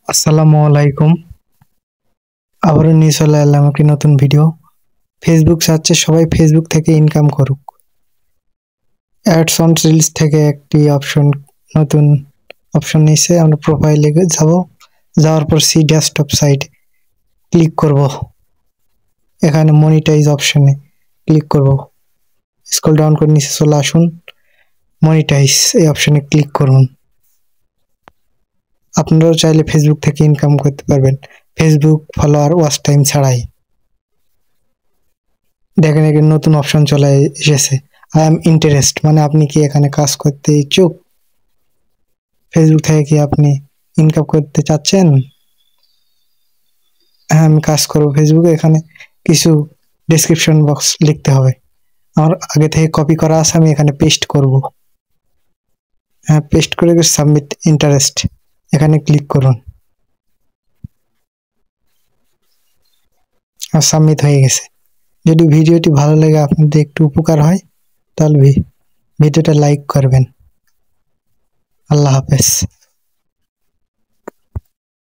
আসসালামু আলাইকুম। আবারও নিয়ে চলে এলাম একটি নতুন ভিডিও। ফেসবুক চাচ্ছে সবাই ফেসবুক থেকে ইনকাম করুক। অ্যাডস অন রিলস থেকে একটি নতুন অপশন নিচ্ছে। আমরা প্রোফাইলে যাব, যাওয়ার পর সি ডেস্কটপ সাইট ক্লিক করব। এখানে মনিটাইজ অপশনে ক্লিক করব। স্ক্রল ডাউন করে নিচে চলে আসুন, মনিটাইজ এই অপশনে ক্লিক করুন। আপনারাও চাইলে ফেসবুক থেকে ইনকাম করতে পারবেন, ফেসবুক ফলোয়ার ওয়াচ টাইম ছাড়াই। দেখেন এখানে নতুন অপশন চলে এসেছে, আই এম ইন্টারেস্ট, মানে আপনি কি এখানে কাজ করতে ইচ্ছুক? ফেসবুক থেকে কি আপনি ইনকাম করতে চাচ্ছেন? হ্যাঁ, আমি কাজ করবো ফেসবুকে। এখানে কিছু ডেসক্রিপশন বক্স লিখতে হবে, আমার আগে থেকে কপি করা আছে, আমি এখানে পেস্ট করব। হ্যাঁ, পেস্ট করে সাবমিট ইন্টারেস্ট এখানে ক্লিক করুন। আর সাবমিট হয়ে গেছে। যদি ভিডিওটি ভালো লাগে, আপনাদের একটু উপকার হয়, তাহলে ভিডিওটা লাইক করবেন। আল্লাহ হাফেজ।